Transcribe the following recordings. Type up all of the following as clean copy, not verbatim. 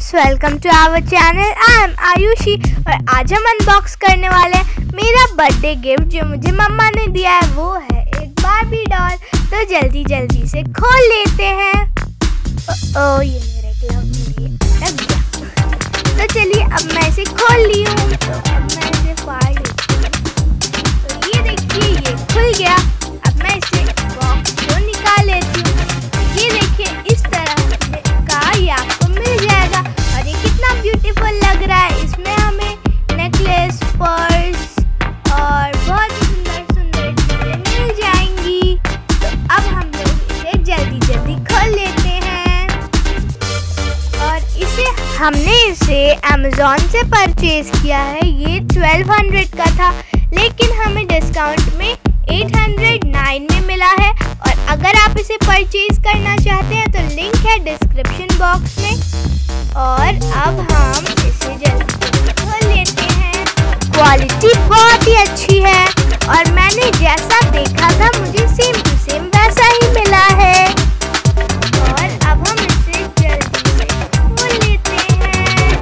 Friends, welcome to our channel. I am Ayushi और आज हम अनबॉक्स करने वाले हैं मेरा बर्थडे गिफ्ट जो मुझे मम्मा ने दिया है। वो है एक बार्बी डॉल। तो जल्दी से खोल लेते हैं। ये मेरे ग्लव में लग गया। तो चलिए अब मैं इसे खोल ली हूँ। तो अब मैं इसे फाड़ लेती हूँ। तो ये देखिए, ये खुल गया। अब मैं इसे बॉक्स को निकाल लेती हूँ। ये देखिए, इस तरह का ये आपको मिल जाएगा और ये कितना ब्यूटीफुल लग रहा है। इसमें हमें नेकलेस, पर्स और बहुत सुंदर चीजें मिल जाएंगी। तो अब हम लोग इसे जल्दी खोल लेते हैं। और हमने इसे अमेज़न से परचेज किया है। ये 1200 का था, लेकिन हमें डिस्काउंट में 809 में मिला है। और अगर आप इसे परचेज करना चाहते हैं तो लिंक है डिस्क्रिप्शन बॉक्स में। और अब हम इसे जल्दी खोल लेते हैं। क्वालिटी बहुत ही अच्छी है और मैंने जैसा देखा था मुझे सेम टू सेम वैसा ही मिला है। और अब हम इसे जल्दी से खोल लेते हैं।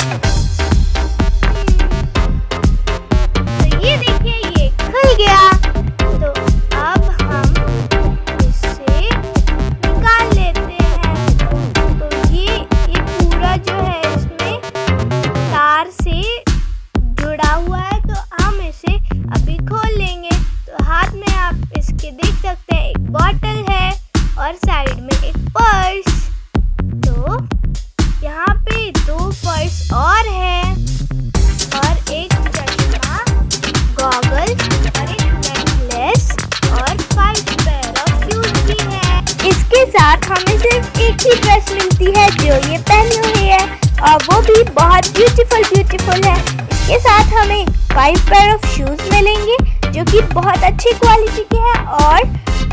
तो ये देखिए, ये खुल गया। तो अब हम इसे निकाल लेते हैं। तो ये पूरा जो है इसमें तार से जुड़ा हुआ है। तो हम इसे अभी खोल लेंगे। तो हाथ में आप इसके देख सकते हैं एक बॉटल है और साइड में एक पर्स। तो यहाँ पे 2 पर्स और है और एक चश्मा, गॉगल्स और एक नेकलेस और 5 पेयर ऑफ शूज भी है। इसके साथ हमें सिर्फ एक ही ड्रेस मिलती है जो ये पहनी हुई है और वो भी बहुत ब्यूटीफुल है। इसके साथ हमें 5 पेयर ऑफ शूज मिलेंगे जो कि बहुत अच्छी क्वालिटी के हैं और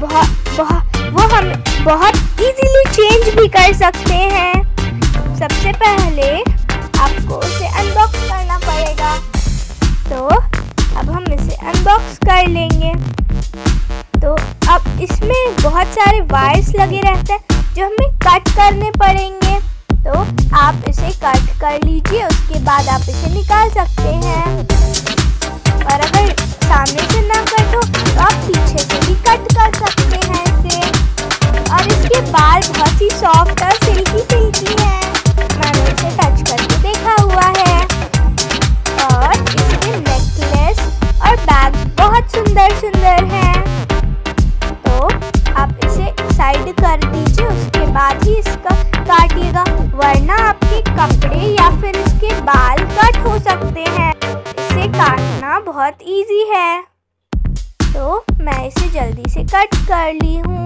वो हम बहुत इजीली चेंज भी कर सकते हैं। सबसे पहले आपको उसे अनबॉक्स करना पड़ेगा। तो अब हम इसे अनबॉक्स कर लेंगे। तो अब इसमें बहुत सारे वायर्स लगे रहते हैं जो हमें कट करने पड़ेंगे। तो आप इसे कट कर लीजिए, उसके बाद आप इसे निकाल सकते हैं। और अगर सामने से ना कटो तो आप पीछे से भी कट कर सकते हैं इसे। और इसके बाल बहुत ही सॉफ्ट और सिल्की है। मैंने इसे टच करके देखा हुआ है। और इसके नेकलेस और बैग बहुत सुंदर हैं। तो आप इसे साइड कर दीजिए, उसके बाद ही इसका काटिएगा, वरना आपके कपड़े या फिर इसके बाल कट हो सकते हैं। इसे काटना बहुत इजी है। तो मैं इसे जल्दी से कट कर ली हूँ।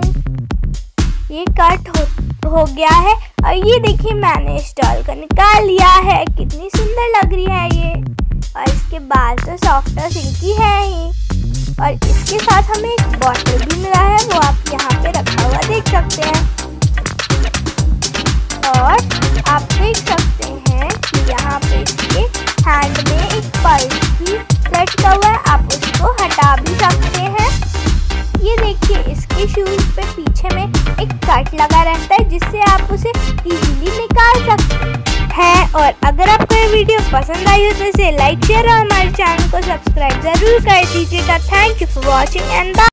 ये कट हो गया है। और ये देखिए, मैंने इस डॉल को निकाल लिया है। कितनी सुंदर लग रही है ये। और इसके बाल तो सॉफ्ट और सिल्की है ही। और इसके साथ हमें एक बॉटल भी मिला है, वो आप यहाँ पे रखा हुआ देख सकते हैं। और आप देख सकते हैं कि यहाँ पे इसके हैंड में एक पर्स भी लटका हुआ है, आप उसको हटा भी सकते हैं। ये देखिए, इसके शूज पे पीछे में एक कट लगा रहता है जिससे आप उसे इजीली निकाल सकते हैं। और अगर आपको ये वीडियो पसंद आई हो तो इसे लाइक, शेयर और हमारे चैनल को सब्सक्राइब जरूर कर दीजिएगा। Thank you for watching and bye.